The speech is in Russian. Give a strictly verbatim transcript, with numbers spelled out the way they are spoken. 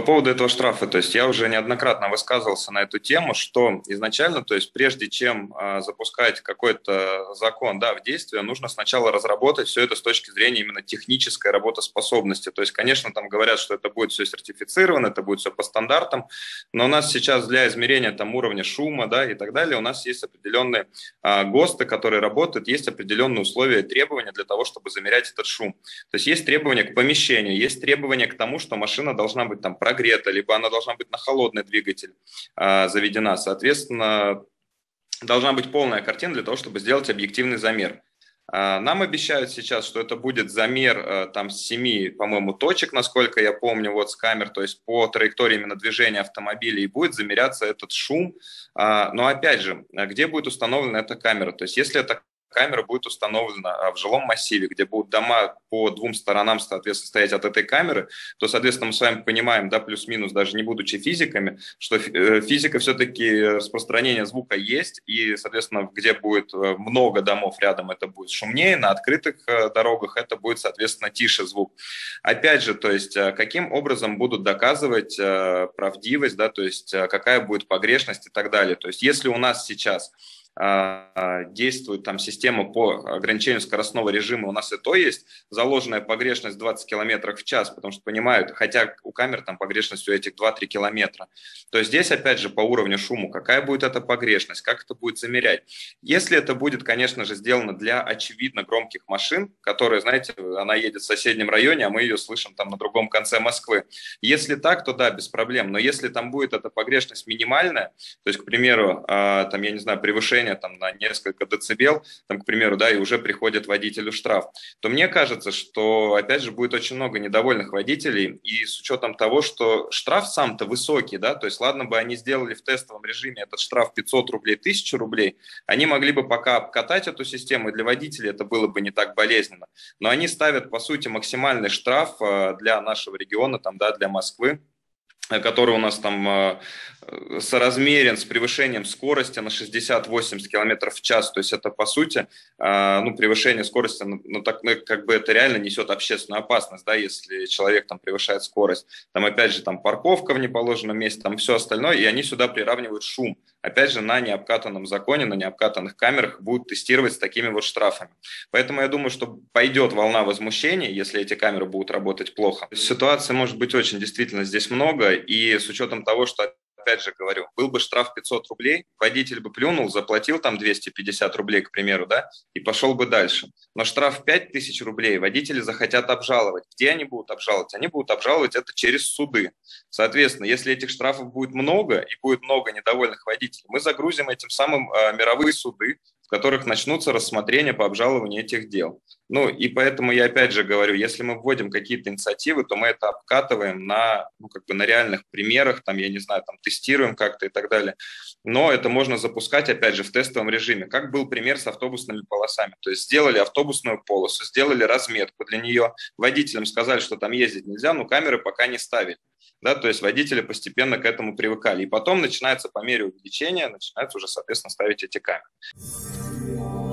поводу этого штрафа, то есть я уже неоднократно высказывался на эту тему, что изначально, то есть прежде чем а, запускать какой-то закон, да, в действие, нужно сначала разработать все это с точки зрения именно технической работоспособности. То есть, конечно, там говорят, что это будет все сертифицировано, это будет все по стандартам, но у нас сейчас для измерения там уровня шума, да, и так далее, у нас есть определенные а, ГОСТы, которые работают, есть определенные условия и требования для того, чтобы замерять этот шум. То есть есть требования к помещению, есть требования к тому, что машина должна быть там прогрета, либо она должна быть на холодный двигатель а, заведена. Соответственно, должна быть полная картина для того, чтобы сделать объективный замер. А, нам обещают сейчас, что это будет замер а, там с семи, по-моему, точек, насколько я помню, вот с камер, то есть по траектории именно движения автомобиля, и будет замеряться этот шум. А, но опять же, где будет установлена эта камера? То есть если это камера будет установлена в жилом массиве, где будут дома по двум сторонам, соответственно, стоять от этой камеры, то, соответственно, мы с вами понимаем, да, плюс-минус, даже не будучи физиками, что физика все-таки распространение звука есть, и, соответственно, где будет много домов рядом, это будет шумнее, на открытых дорогах это будет, соответственно, тише звук. Опять же, то есть, каким образом будут доказывать правдивость, да, то есть, какая будет погрешность и так далее. То есть, если у нас сейчас действует там система по ограничению скоростного режима, у нас и то есть заложенная погрешность двадцать километров в час, потому что понимают, хотя у камер там погрешность у этих два-три километра, то здесь опять же по уровню шума, какая будет эта погрешность, как это будет замерять. Если это будет, конечно же, сделано для очевидно громких машин, которые, знаете, она едет в соседнем районе, а мы ее слышим там на другом конце Москвы. Если так, то да, без проблем, но если там будет эта погрешность минимальная, то есть, к примеру, там, я не знаю, превышение там, на несколько децибел, там, к примеру, да, и уже приходит водителю штраф, то мне кажется, что, опять же, будет очень много недовольных водителей, и с учетом того, что штраф сам-то высокий, да, то есть, ладно бы они сделали в тестовом режиме этот штраф пятьсот рублей, тысячу рублей, они могли бы пока обкатать эту систему, и для водителей это было бы не так болезненно, но они ставят, по сути, максимальный штраф для нашего региона, там, да, для Москвы, который у нас там э, соразмерен с превышением скорости на шестьдесят-восемьдесят километров в час. То есть это, по сути, э, ну, превышение скорости, ну, так, ну, как бы это реально несет общественную опасность, да, если человек там превышает скорость. Там, опять же, там парковка в неположенном месте, там все остальное, и они сюда приравнивают шум. Опять же, на необкатанном законе, на необкатанных камерах будут тестировать с такими вот штрафами. Поэтому я думаю, что пойдет волна возмущений, если эти камеры будут работать плохо. Ситуаций может быть очень действительно здесь много, и с учетом того, что, опять же говорю, был бы штраф пятьсот рублей, водитель бы плюнул, заплатил там двести пятьдесят рублей, к примеру, да, и пошел бы дальше. Но штраф пять тысяч рублей водители захотят обжаловать. Где они будут обжаловать? Они будут обжаловать это через суды. Соответственно, если этих штрафов будет много и будет много недовольных водителей, мы загрузим этим самым э, мировые суды, в которых начнутся рассмотрения по обжалованию этих дел. Ну и поэтому я опять же говорю, если мы вводим какие-то инициативы, то мы это обкатываем на, ну, как бы на реальных примерах, там, я не знаю, там, тестируем как-то и так далее. Но это можно запускать, опять же, в тестовом режиме. Как был пример с автобусными полосами. То есть сделали автобусную полосу, сделали разметку для нее, водителям сказали, что там ездить нельзя, но камеры пока не ставили. Да, то есть водители постепенно к этому привыкали. И потом начинается, по мере увеличения, начинаются уже, соответственно, ставить эти камеры.